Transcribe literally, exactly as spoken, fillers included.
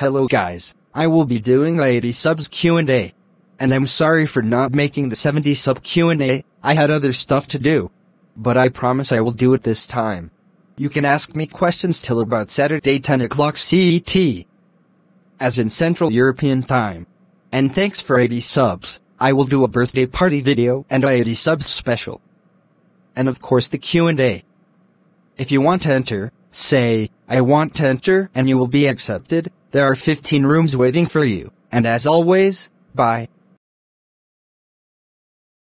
Hello guys, I will be doing the eighty subs Q and A. And I'm sorry for not making the seventy sub Q and A, I had other stuff to do. But I promise I will do it this time. You can ask me questions till about Saturday ten o'clock C E T. As in Central European Time. And thanks for eighty subs, I will do a birthday party video and a eighty subs special. And of course the Q and A. If you want to enter, say, I want to enter, and you will be accepted. There are fifteen rooms waiting for you, and as always, bye.